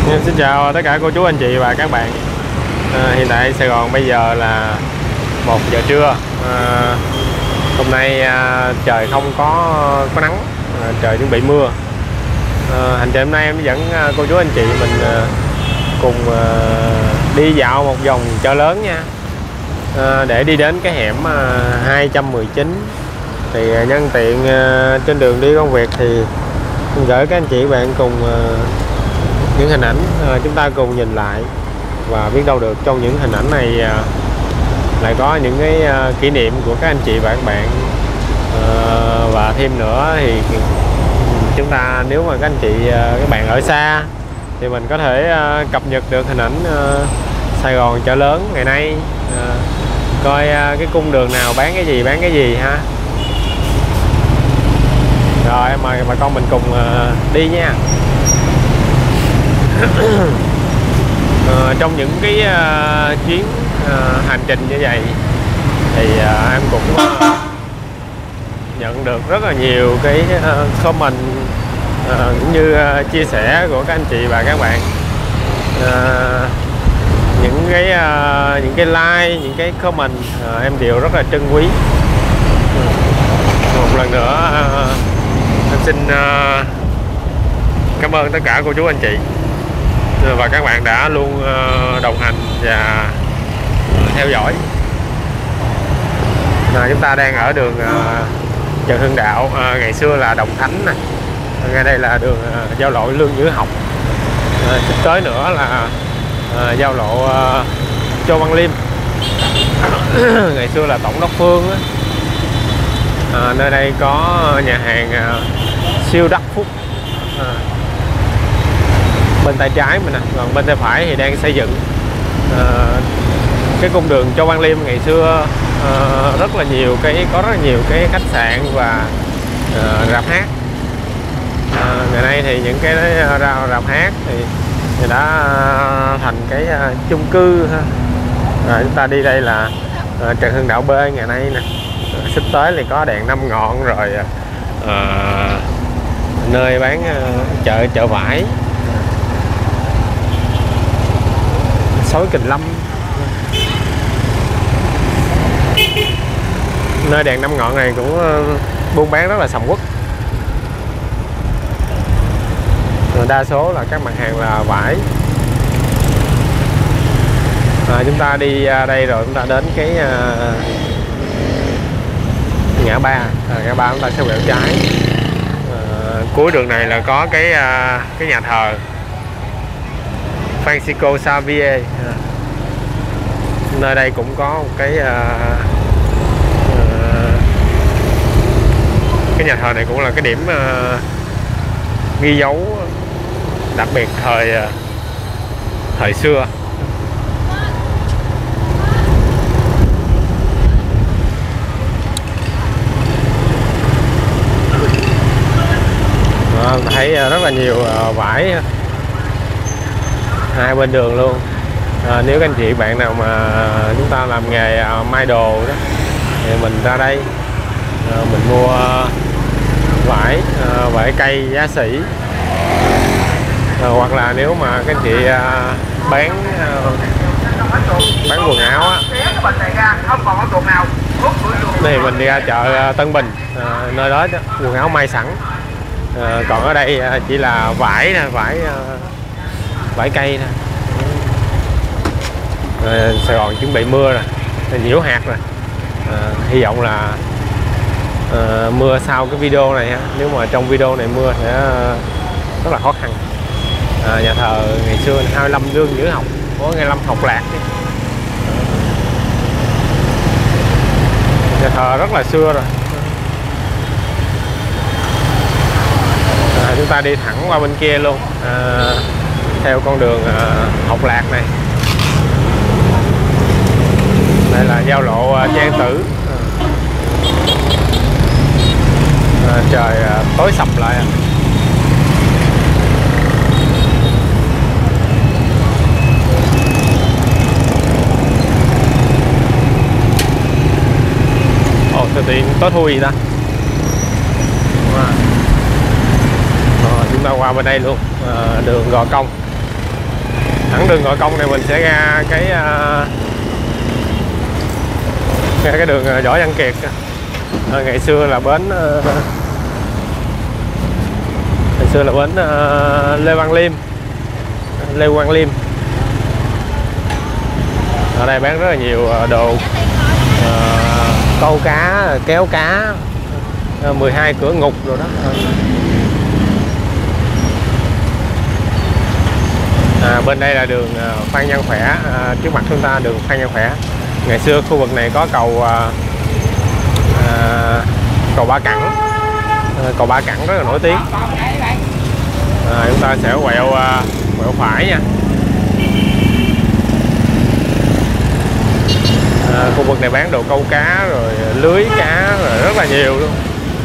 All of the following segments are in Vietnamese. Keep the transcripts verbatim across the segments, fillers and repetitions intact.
Xin chào tất cả cô chú anh chị và các bạn. à, Hiện tại Sài Gòn bây giờ là một giờ trưa. à, Hôm nay à, trời không có có nắng, à, trời chuẩn bị mưa. à, Hành trình hôm nay em dẫn à, cô chú anh chị mình à, cùng à, đi dạo một vòng chợ lớn nha, à, để đi đến cái hẻm à, hai trăm mười chín. Thì à, nhân tiện à, trên đường đi công việc thì gửi các anh chị bạn cùng à, những hình ảnh à, chúng ta cùng nhìn lại, và biết đâu được trong những hình ảnh này à, lại có những cái à, kỷ niệm của các anh chị và các bạn. à, và thêm nữa thì chúng ta, nếu mà các anh chị à, các bạn ở xa thì mình có thể à, cập nhật được hình ảnh à, Sài Gòn chợ lớn ngày nay, à, coi à, cái cung đường nào bán cái gì bán cái gì ha. Rồi mời bà con mình cùng à, đi nha. À, trong những cái uh, chuyến uh, hành trình như vậy thì uh, em cũng uh, nhận được rất là nhiều cái uh, comment uh, cũng như uh, chia sẻ của các anh chị và các bạn. Uh, những cái uh, những cái like, những cái comment uh, em đều rất là trân quý. Một lần nữa uh, em xin uh, cảm ơn tất cả cô chú anh chị và các bạn đã luôn đồng hành và theo dõi. À, chúng ta đang ở đường uh, Trần Hưng Đạo, à, ngày xưa là Đồng Khánh này. Ngay đây là đường uh, giao lộ Lương Nhữ Học. À, sắp tới nữa là uh, giao lộ uh, Châu Văn Liêm. Ngày xưa là Tổng đốc Phương á. À, nơi đây có nhà hàng uh, siêu đắc Phúc. À, bên tay trái mình nè, còn bên tay phải thì đang xây dựng. à, cái cung đường Châu Văn Liêm ngày xưa à, rất là nhiều cái có rất là nhiều cái khách sạn và à, rạp hát. à, ngày nay thì những cái rạp, rạp hát thì, thì đã thành cái à, chung cư ha. À, chúng ta đi đây là à, Trần Hưng Đạo B ngày nay nè. à, sắp tới thì có đèn năm ngọn rồi, à, nơi bán à, chợ chợ vải, Sói Kình Lâm, nơi đèn năm ngọn này cũng buôn bán rất là sầm uất. Đa số là các mặt hàng là vải. à, chúng ta đi đây rồi chúng ta đến cái uh, ngã ba. à, ngã ba chúng ta sẽ quẹo trái. à, cuối đường này là có cái uh, cái nhà thờ Francisco Xavier. à, nơi đây cũng có một cái uh, uh, cái nhà thờ này cũng là cái điểm uh, ghi dấu đặc biệt thời uh, thời xưa. à, thấy rất là nhiều uh, vải hai bên đường luôn. à, nếu các anh chị bạn nào mà chúng ta làm nghề uh, may đồ đó thì mình ra đây uh, mình mua uh, vải uh, vải cây giá sỉ. uh, hoặc là nếu mà các anh chị uh, bán uh, bán quần áo á, thì mình đi ra chợ uh, Tân Bình, uh, nơi đó quần áo may sẵn. uh, còn ở đây uh, chỉ là vải nè, vải uh, vải cây nè. à, Sài Gòn chuẩn bị mưa rồi, nhiễu hạt rồi. à, hy vọng là à, mưa sau cái video này ha. Nếu mà trong video này mưa sẽ rất là khó khăn. à, nhà thờ ngày xưa hai mươi lăm Lương Nhữ Học, có hai mươi lăm Học Lạc. Nhà thờ rất là xưa rồi. à, chúng ta đi thẳng qua bên kia luôn, à, theo con đường à, Học Lạc này. Đây là giao lộ à, Trang Tử. à, trời à, tối sầm lại. Ồ, tự tiện tối thui gì ta. à, chúng ta qua bên đây luôn, à, đường Gò Công. thẳng đường Gò Công này mình sẽ ra cái uh, ra cái đường Võ Văn Kiệt. À, ngày xưa là bến uh, ngày xưa là bến uh, Lê Văn Liêm Lê Quang Liêm. Ở đây bán rất là nhiều đồ uh, câu cá, kéo cá, uh, mười hai cửa ngục rồi đó. À, bên đây là đường uh, Phan Văn Khỏe, uh, trước mặt chúng ta đường Phan Văn Khỏe. Ngày xưa khu vực này có cầu uh, uh, cầu Ba Cẳng, uh, cầu Ba Cẳng rất là nổi tiếng. À, chúng ta sẽ quẹo uh, quẹo phải nha. À, khu vực này bán đồ câu cá rồi lưới cá rồi rất là nhiều luôn.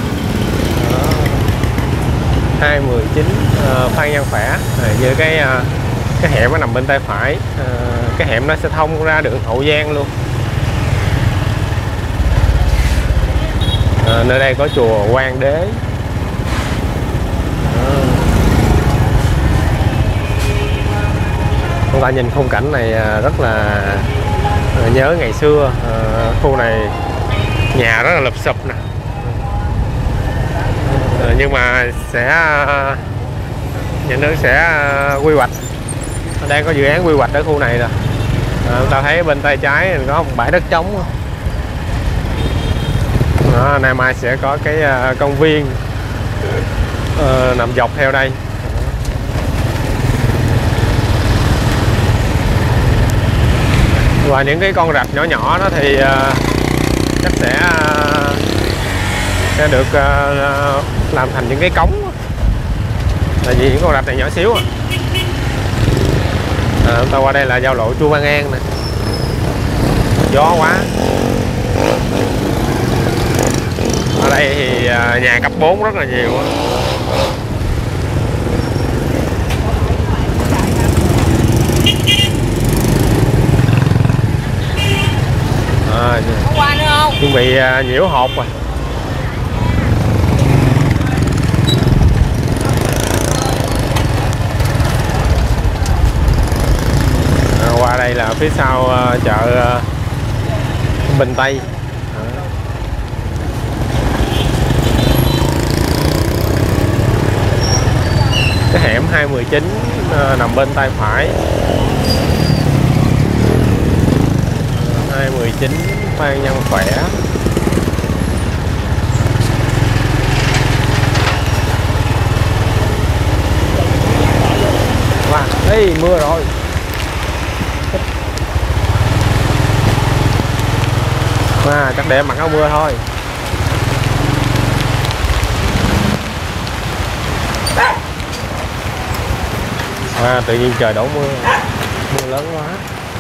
hai mười chín uh, Phan Văn Khỏe. À, với cái uh, cái hẻm nó nằm bên tay phải. À, cái hẻm nó sẽ thông ra đường Hậu Giang luôn. À, nơi đây có chùa Quan Đế. À, chúng ta nhìn khung cảnh này rất là nhớ ngày xưa. À, khu này nhà rất là lụp xụp nè. À, nhưng mà sẽ nhà nước sẽ quy hoạch, đang có dự án quy hoạch ở khu này rồi. À, chúng ta thấy bên tay trái có một bãi đất trống. Đó, nay mai sẽ có cái uh, công viên uh, nằm dọc theo đây. Và những cái con rạch nhỏ nhỏ đó thì uh, chắc sẽ uh, sẽ được uh, làm thành những cái cống. Tại vì những con rạch này nhỏ xíu à. À, chúng ta qua đây là giao lộ Chu Văn An nè. Gió quá. Ở đây thì nhà cấp bốn rất là nhiều. À, qua nữa không? chuẩn bị nhiễu hộp rồi. À, qua đây là phía sau uh, chợ uh, Bình Tây. Cái hẻm hai mười chín uh, nằm bên tay phải. hai mười chín Phan Văn Khỏe. Wow, ê, mưa rồi. À, chắc để em mặc áo mưa thôi. À, tự nhiên trời đổ mưa, mưa lớn quá.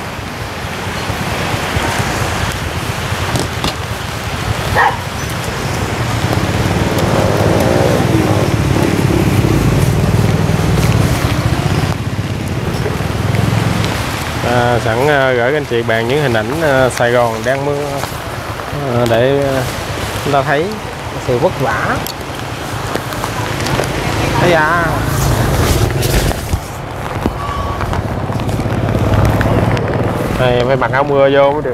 À, sẵn uh, gửi các anh chị bạn những hình ảnh uh, Sài Gòn đang mưa uh, để uh, chúng ta thấy sự vất vả. Thấy à. Này phải mặc áo mưa vô mới được.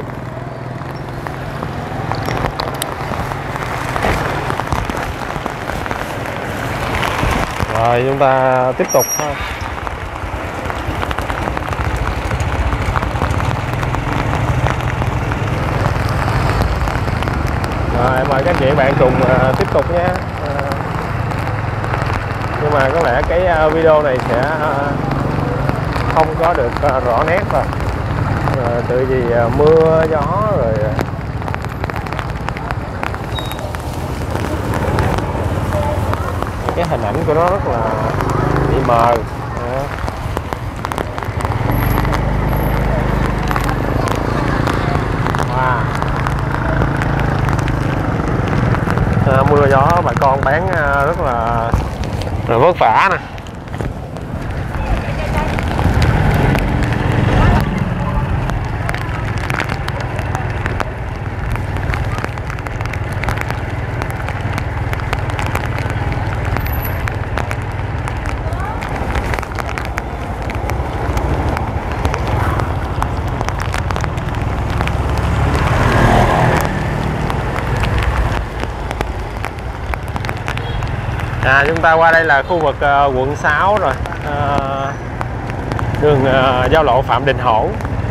Rồi chúng ta tiếp tục thôi. Rồi mời các anh chị bạn cùng uh, tiếp tục nha. Uh, nhưng mà có lẽ cái uh, video này sẽ uh, không có được uh, rõ nét rồi. Uh, tự vì uh, mưa gió rồi uh, cái hình ảnh của nó rất là bị mờ. Uh. Wow. À, mưa gió bà con bán rất là, là vất vả nè. À, chúng ta qua đây là khu vực uh, quận sáu rồi, à, đường uh, giao lộ Phạm Đình Hổ.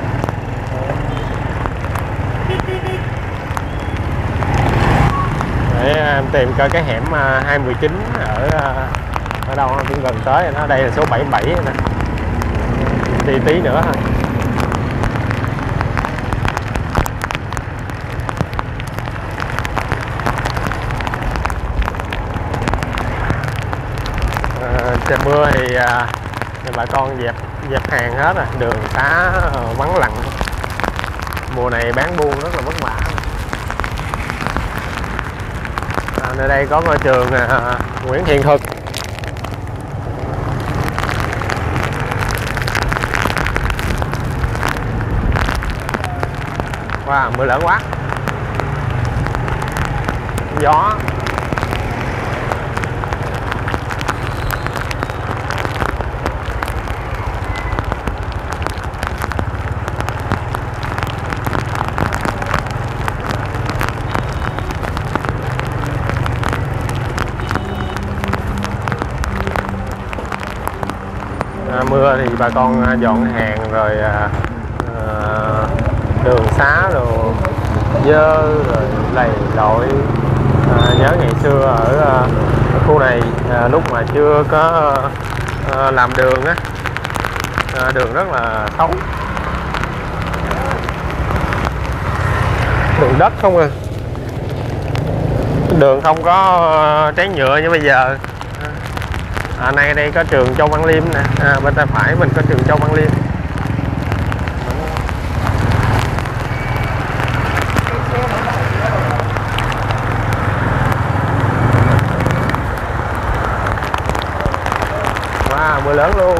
Để em tìm coi cái hẻm uh, hai một chín ở uh, ở đâu cũng gần tới nó. Đây là số bảy mươi bảy nè, đi tí nữa thôi. Trời mưa thì à, bà con dẹp dẹp hàng hết rồi, đường xá vắng lặng. Mùa này bán buôn rất là vất vả. À, nơi đây có ngôi trường à, Nguyễn Thiện Thuật. Wow, mưa lớn quá, gió. À, mưa thì bà con dọn hàng rồi, à, à, đường xá rồi dơ rồi lầy lội. À, nhớ ngày xưa ở, ở khu này à, lúc mà chưa có à, làm đường á, à, đường rất là xấu, đường đất không à, đường không có tráng nhựa như bây giờ. À, nay đây có trường Châu Văn Liêm nè, à, bên tay phải mình có trường Châu Văn Liêm. Wow, mưa lớn luôn.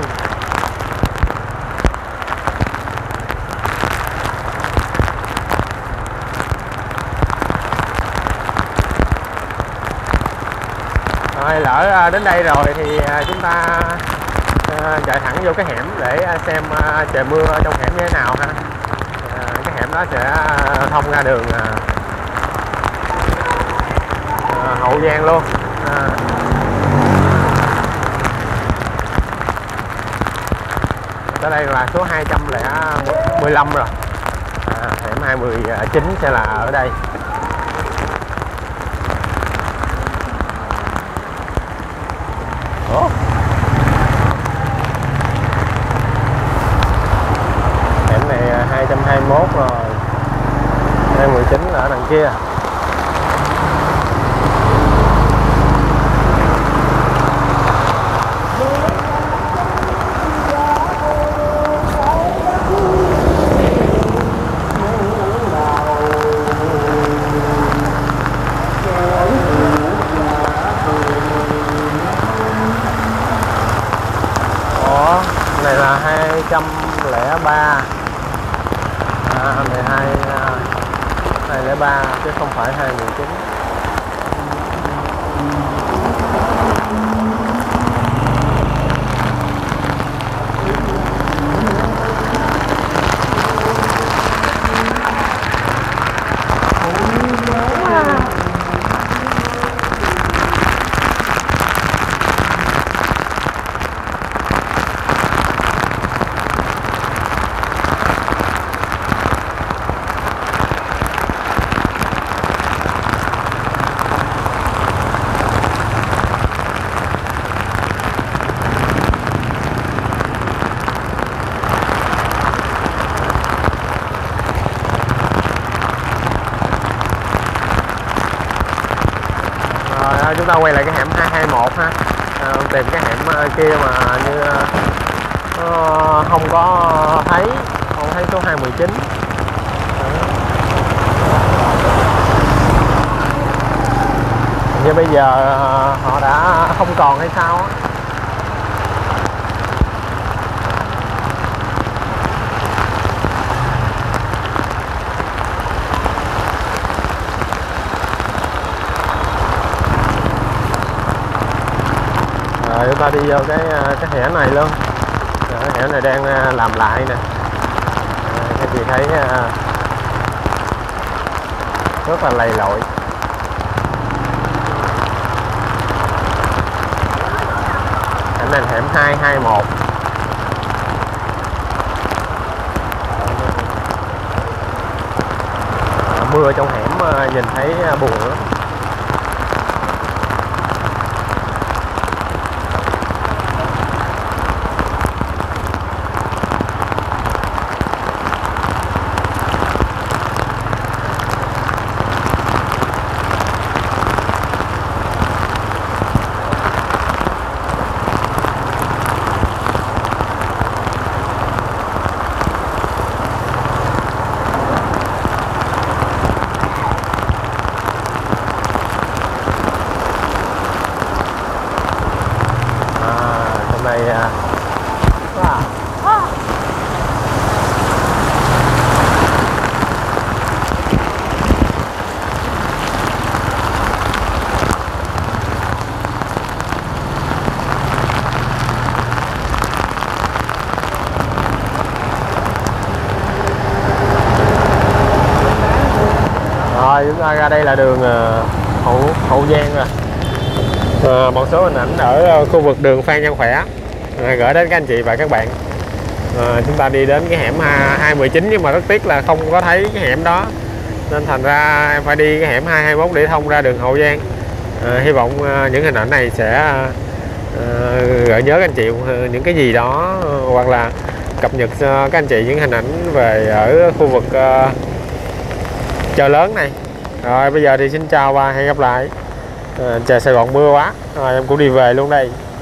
Rồi, lỡ đến đây rồi thì chúng ta chạy thẳng vô cái hẻm để xem trời mưa trong hẻm như thế nào ha. Cái hẻm đó sẽ thông ra đường Hậu Giang luôn. Tới đây là số hai trăm mười lăm rồi. À, hẻm hai một chín sẽ là ở đây. Ủa? Hẻm này hai trăm hai mươi mốt rồi, hai một chín là ở đằng kia. Này là hai trăm lẻ ba, à, này hai hai lẻ ba chứ không phải hai một chín. Chúng ta quay lại cái hẻm hai hai một ha, à, tìm cái hẻm kia mà như uh, không có thấy không thấy số hai một chín. Như bây giờ họ đã không còn hay sao á. Rồi chúng ta đi vô cái cái hẻm này luôn. Cái hẻm này đang làm lại nè. Các chị thấy rất là lầy lội. này là hẻm hai hai một. Mưa trong hẻm nhìn thấy buồn lắm. Này à. À. À. Rồi chúng ta ra đây là đường Hậu Hậu Giang rồi. À, một số hình ảnh ở khu vực đường Phan Văn Khỏe à, gửi đến các anh chị và các bạn. À, chúng ta đi đến cái hẻm hai một chín nhưng mà rất tiếc là không có thấy cái hẻm đó, nên thành ra em phải đi cái hẻm hai hai mốt để thông ra đường Hậu Giang. À, hy vọng à, những hình ảnh này sẽ à, gợi nhớ các anh chị những cái gì đó, hoặc là cập nhật cho các anh chị những hình ảnh về ở khu vực à, chợ lớn này. Rồi bây giờ thì xin chào và hẹn gặp lại. À, trời Sài Gòn mưa quá rồi, em cũng đi về luôn đây.